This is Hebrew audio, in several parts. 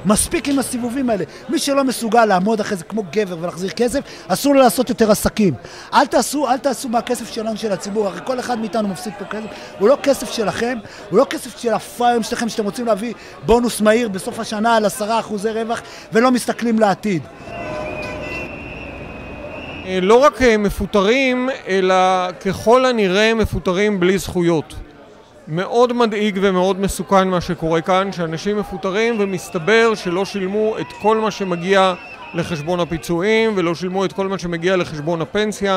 מספיק עם הסיבובים האלה. מי שלא מסוגל לעמוד אחרי זה כמו גבר ולהחזיר כסף, אסור לו לעשות יותר עסקים. אל תעשו מהכסף שלנו של הציבור, הרי כל אחד מאיתנו מפסיד פה כסף, הוא לא כסף שלכם, הוא לא כסף של הפריים שלכם שאתם רוצים להביא בונוס מהיר בסוף השנה על 10% רווח ולא מסתכלים לעתיד. לא רק מפוטרים, אלא ככל הנראה מפוטרים בלי זכויות. מאוד מדאיג ומאוד מסוכן מה שקורה כאן, שאנשים מפוטרים ומסתבר שלא שילמו את כל מה שמגיע לחשבון הפיצויים ולא שילמו את כל מה שמגיע לחשבון הפנסיה.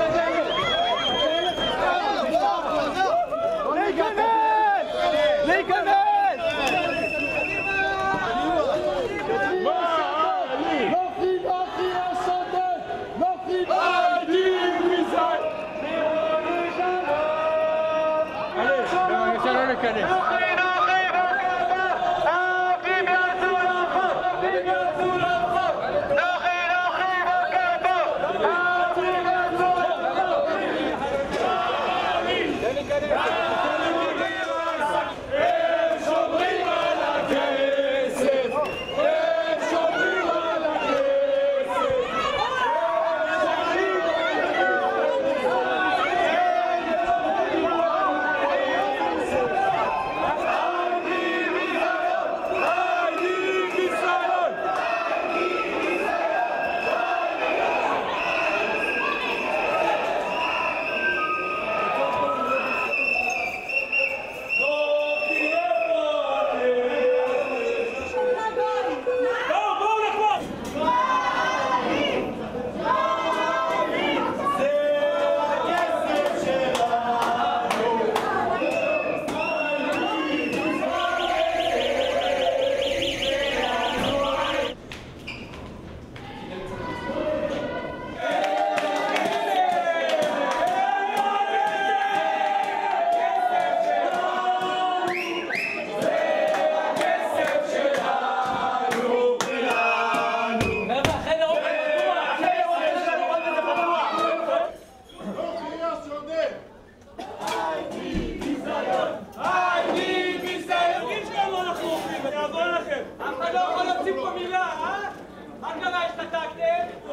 מה קרה? השתתקתם?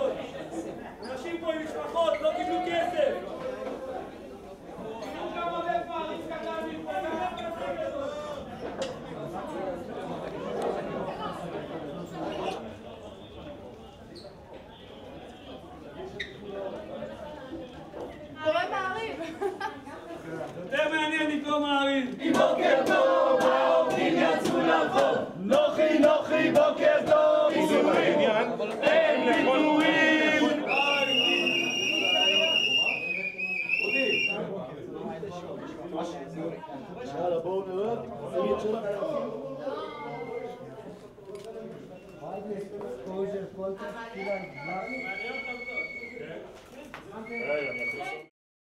אנשים פה עם משפחות, לא קיבלו כסף. תראו כמה עובד מעריץ קטן קורא מעריב. יותר מעניין לקרוא מעריב. בוקר טוב, העובדים יצאו לרחוב. נוחי נוחי בוקר טוב. אין פיטורים. יאללה בואו נרד. מעניין אותם טוב.